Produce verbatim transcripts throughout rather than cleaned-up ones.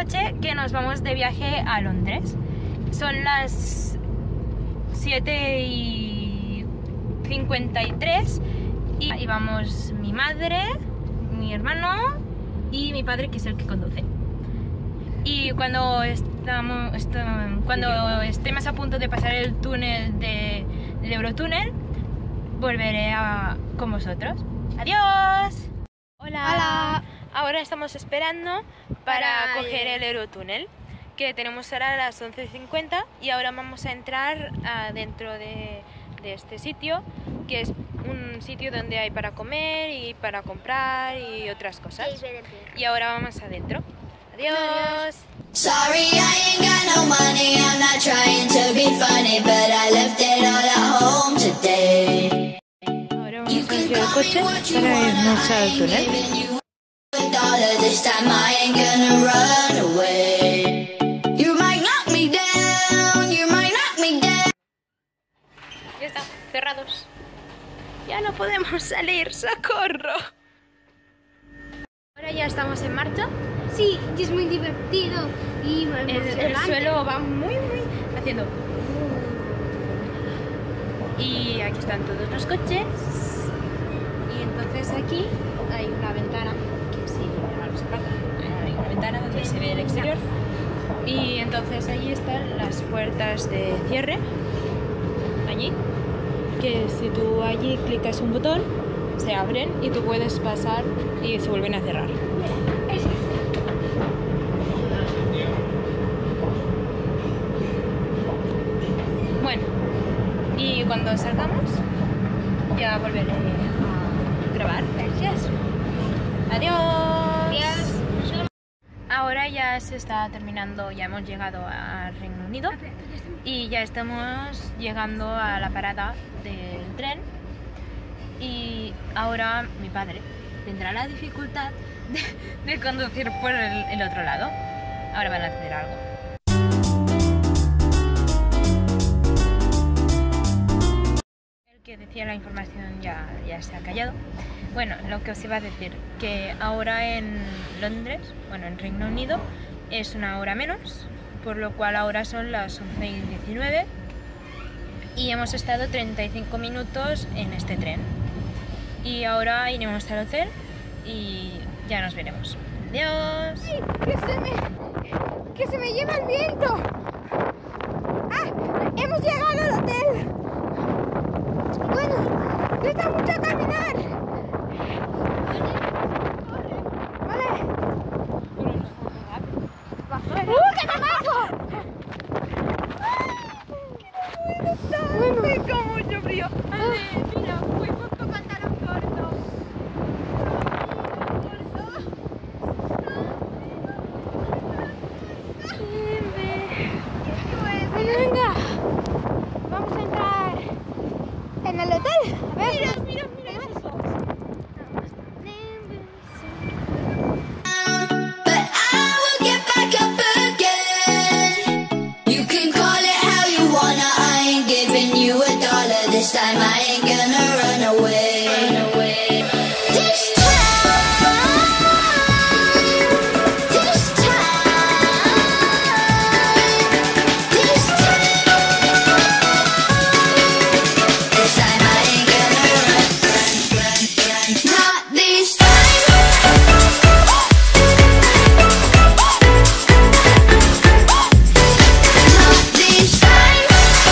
coche que nos vamos de viaje a Londres. Son las siete y cincuenta y tres y vamos mi madre, mi hermano y mi padre, que es el que conduce. Y cuando estamos, estamos cuando estemos a punto de pasar el túnel de, del Eurotúnel, volveré a, con vosotros. ¡Adiós! Hola. Hola. Ahora estamos esperando para Para coger el- el Eurotúnel, que tenemos ahora a las once y cincuenta, y ahora vamos a entrar uh, dentro de, de este sitio, que es un sitio donde hay para comer y para comprar y otras cosas. Y ahora vamos adentro. Adiós. Sorry, I ain't got no money, I'm not trying to be funny, but I left it all at home today. Ahora vamos a subir el coche para irnos al túnel. A dollar this time, I ain't gonna run away. You might knock me down, you might knock me down. Ya está, cerrados. Ya no podemos salir, ¡socorro! Ahora ya estamos en marcha. Sí, y es muy divertido y muy El, el emocionante. suelo va muy, muy haciendo. Y aquí están todos los coches. Y entonces aquí hay una ventana, que si no se pasa, hay una ventana donde se ve el exterior. Y entonces allí están las puertas de cierre. Allí. Que si tú allí clicas un botón, se abren y tú puedes pasar y se vuelven a cerrar. Bueno, y cuando salgamos ya volveré a grabar. Gracias. Adiós. Ahora ya se está terminando, ya hemos llegado al Reino Unido y ya estamos llegando a la parada del tren. Y ahora mi padre tendrá la dificultad de, de conducir por el, el otro lado. Ahora van a hacer algo. El que decía la información ya, ya se ha callado. Bueno, lo que os iba a decir, que ahora en Londres, bueno, en Reino Unido, es una hora menos, por lo cual ahora son las once y diecinueve y hemos estado treinta y cinco minutos en este tren. Y ahora iremos al hotel y ya nos veremos. ¡Adiós! ¡Que se me, que se me lleva el viento! ¡Ah! ¡Hemos llegado al hotel! Bueno, cuesta mucho caminar. Vale. ¡Uh, qué tamaño! Bueno, Tengo mucho frío. Ale, mira, voy con pantalón corto. bueno, venga. Vamos a entrar en el hotel. A ver. Mira, mira, mira esos ojos. But I will get back up again. You can call it how you wanna, I ain't giving you a dollar this time, I ain't gonna run away. Run away. This time, this time, this time, this time I ain't gonna run, run, run, run. Not this time. Not this time.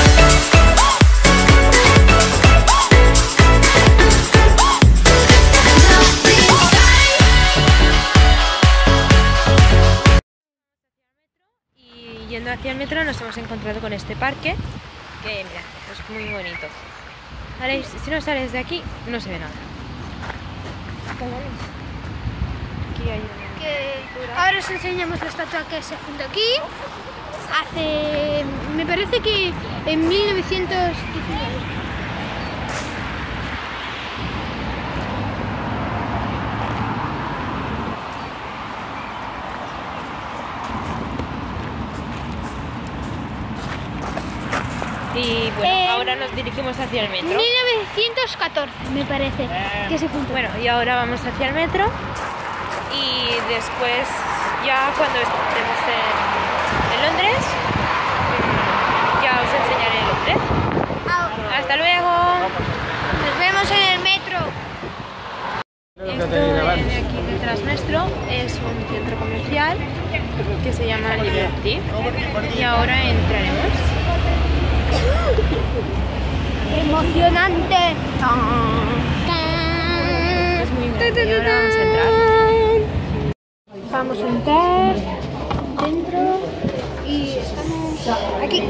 Not this time. Y yendo hacia el metro nos hemos encontrado con este parque, que mira, es muy bonito. Ahora, si no sales de aquí, no se ve nada. Aquí hay una... Que ahora os enseñamos la estatua que se fundó aquí hace, me parece que en mil novecientos diecinueve. Y bueno, Eh, ahora nos dirigimos hacia el metro. mil novecientos catorce, me parece que se fundó. Bueno, y ahora vamos hacia el metro y después ya cuando estemos en, en Londres, ya os enseñaré Londres. Hasta luego. Nos vemos en el metro. Esto de aquí detrás nuestro es un centro comercial que se llama Liberty y ahora entraremos. Emocionante. Es muy grande y ahora vamos a entrar. Vamos a entrar dentro y estamos aquí.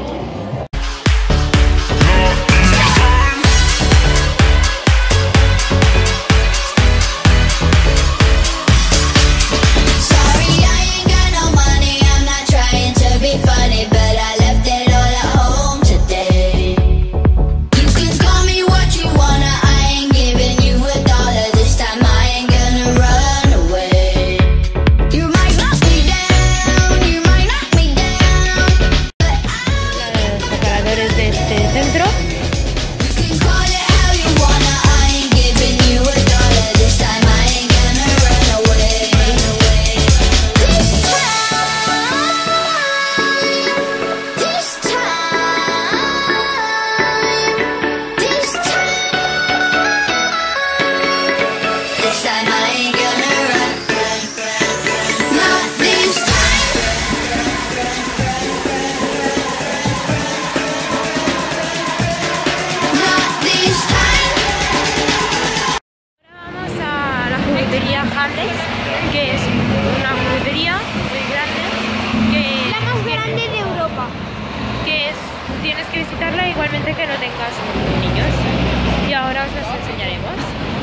Que es una juguetería muy grande, que La más grande de Europa. que es, tienes que visitarla igualmente que no tengas niños, y ahora os los enseñaremos.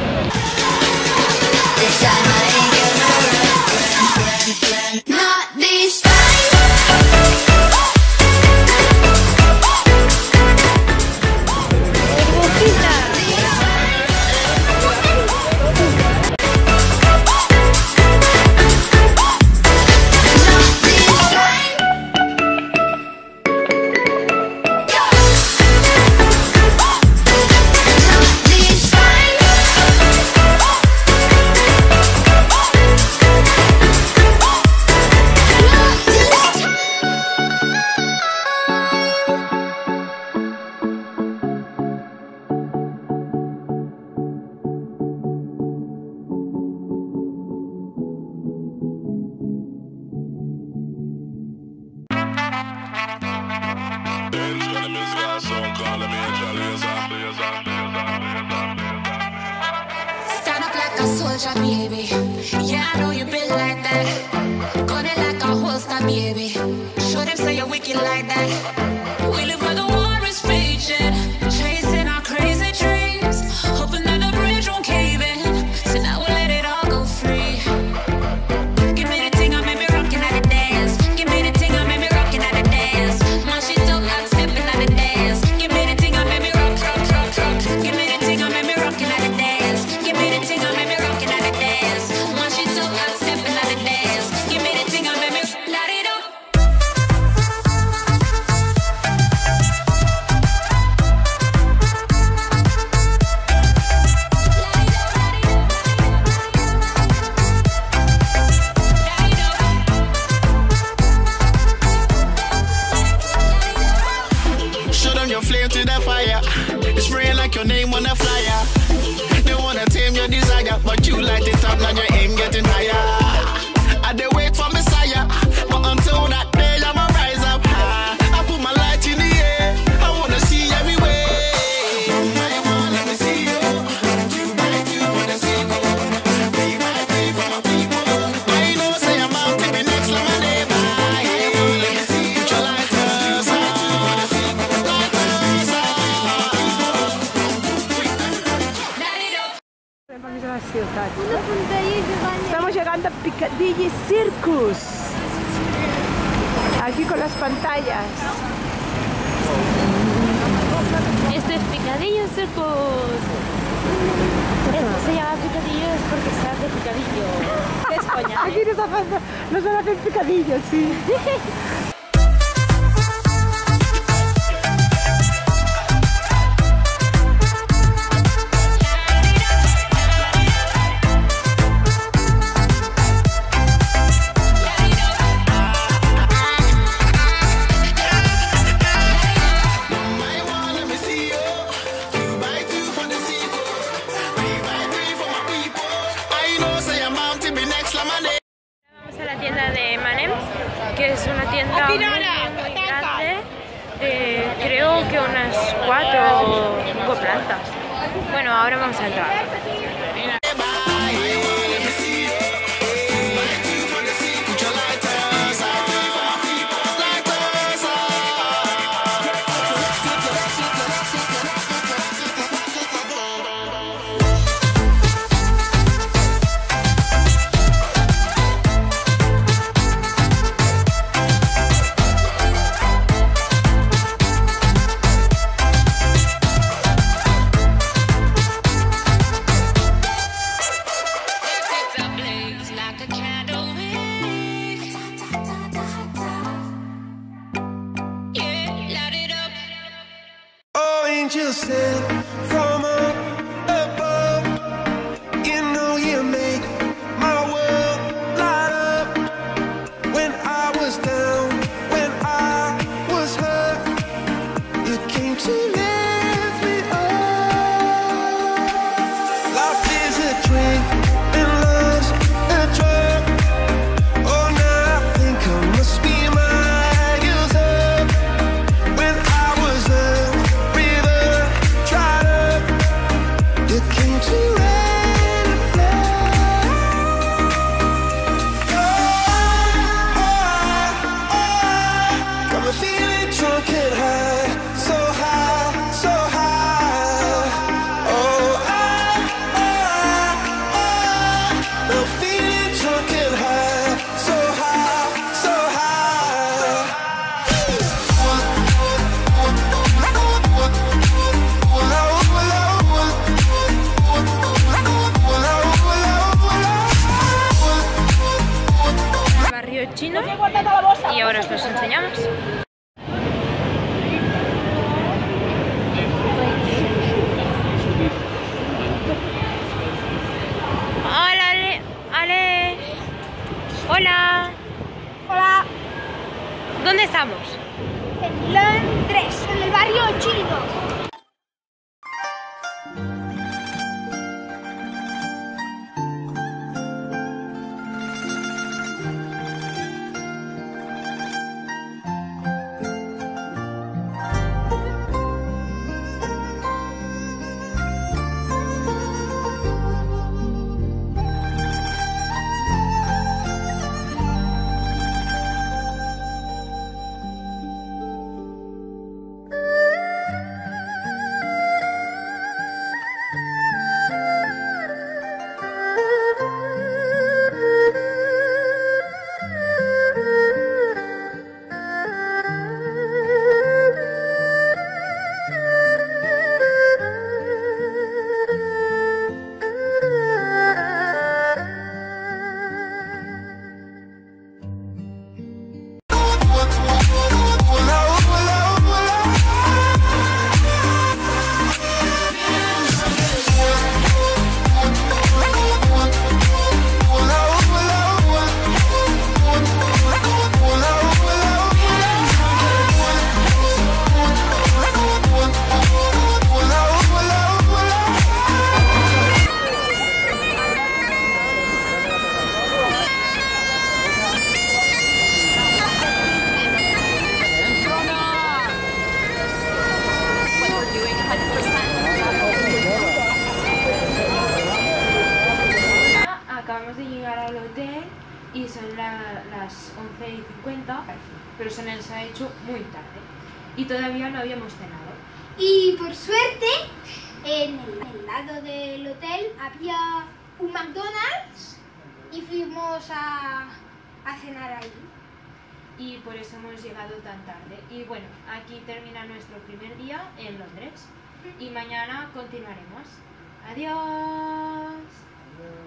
This time I ain't gonna run. Not this time. Stand up like a soldier, baby. Yeah, I know you been like that. Gun it like a holster, baby. Show them say you're wicked like that. We live where the war is raging, chasing our crazy dreams, hoping that the bridge won't cave in. So now we'll let it all go free. Give me the thing, I made me rockin' at the dance. Give me the thing, I made me rockin' at the dance. My shit up, I'm stepping at the dance. Give me the thing, I made me rock, rock, rock, rock. Give me the thing, I made me rockin' at the dance. Give me the thing, I made me rockin' at the dance. My shit up, I'm stepping at the dance. Give me the thing, I made me light it up. Show them your flame to the fire. It's spraying like your name on a flyer. They wanna tame your desire, but you light it up, now your aim getting higher. I they wait for Messiah, but until that day I'ma rise up high. I put my light in the air, I wanna see everywhere. I wanna let me see you. You might do for the sequel. Be my free for my people. I know say I'm out to be next to my neighbor. Hey, let me see you. Put your lighters on. Estamos llegando a Piccadilly Circus. Aquí con las pantallas. Esto es Piccadilly Circus. Esto se llama Picadillo es porque se hace picadillo. Es coña, Aquí nos hacen, nos van a hacer picadillos, sí. Light it up. Bueno, ahora vamos a entrar. Angels sent from up above. You know you make my world light up. When I was down, when I was hurt, you came to lift me up. Life is a drink and love's a drug. Oh, now I think I must be my girls up. When I was a river dried up, you came to rain and flood. Oh, oh, oh, got me feeling drunk and high, so high, so high. Oh, I, I, I, I'm feeling drunk and high, so high, so high. Barrio chino y ahora os los enseñamos. Hola, Ale. Ale. Hola. Hola, ¿Dónde estamos? en Londres, en el barrio chino. Acabamos de llegar al hotel y son la- las once y cincuenta, pero se nos ha hecho muy tarde y todavía no habíamos cenado. Y por suerte, en el, en el lado del hotel había un McDonald's y fuimos a, a cenar ahí. Y por eso hemos llegado tan tarde. Y bueno, aquí termina nuestro primer día en Londres y mañana continuaremos. Adiós.